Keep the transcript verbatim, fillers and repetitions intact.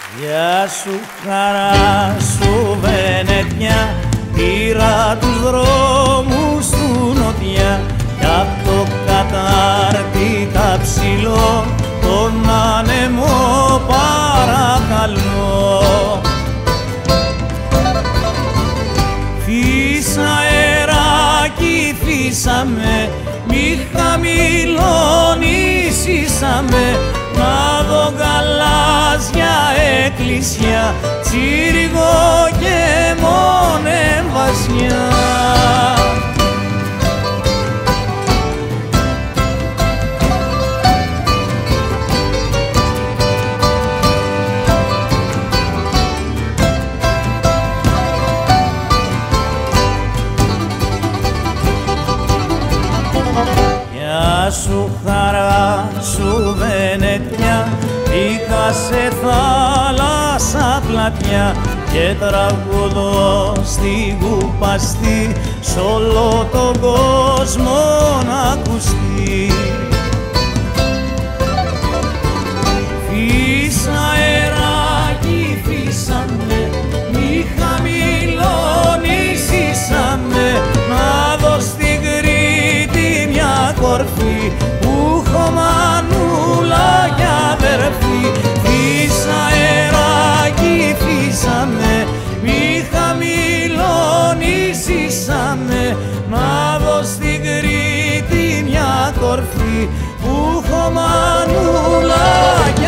Γεια σου χαρά σου Βενετιά, πήρα τους δρόμους του νοτιά κι απ' το Κατάρτικα ψηλό τον άνεμο παρακαλώ. Φύσα αεράκι φύσαμε, μη χαμηλώνησαμε, να δω γαλάζια εκκλησιά, τσίριγο και μόνε βασιά. Γεια σου χαρά σου Βενετιά, είχα σε θάλασσα πλατιά και τραγουδώ στην κουπαστή σ' όλο τον κόσμο να ακουστεί. Φύσα αεράκι φύσαμε, μη χαμηλώνησαμε, να δω στην Κρήτη μια κορφή που έχω μανούλα κι αδερφή. Φύσα αεράκι φύσαμε, μη χαμηλώνησαμε, να δω στην Κρήτη μια κορφή που έχω μανούλα